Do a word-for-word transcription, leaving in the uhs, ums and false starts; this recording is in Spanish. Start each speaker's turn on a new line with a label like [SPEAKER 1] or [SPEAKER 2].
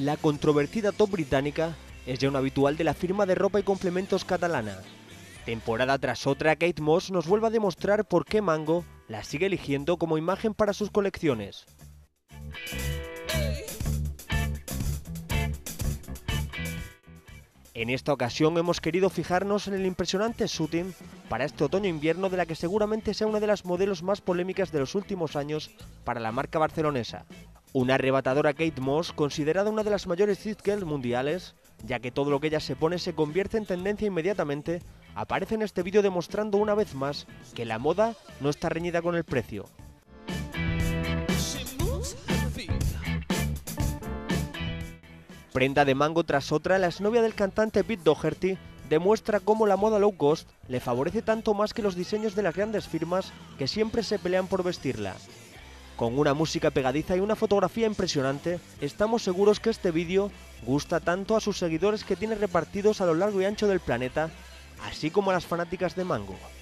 [SPEAKER 1] La controvertida top británica es ya un habitual de la firma de ropa y complementos catalana. Temporada tras otra, Kate Moss nos vuelve a demostrar por qué Mango la sigue eligiendo como imagen para sus colecciones. En esta ocasión hemos querido fijarnos en el impresionante shooting para este otoño-invierno de la que seguramente sea una de las modelos más polémicas de los últimos años para la marca barcelonesa. Una arrebatadora Kate Moss, considerada una de las mayores it girls mundiales, ya que todo lo que ella se pone se convierte en tendencia inmediatamente, aparece en este vídeo demostrando una vez más que la moda no está reñida con el precio. Prenda de Mango tras otra, la exnovia del cantante Pete Doherty demuestra cómo la moda low cost le favorece tanto más que los diseños de las grandes firmas que siempre se pelean por vestirla. Con una música pegadiza y una fotografía impresionante, estamos seguros que este vídeo gusta tanto a sus seguidores que tiene repartidos a lo largo y ancho del planeta, así como a las fanáticas de Mango.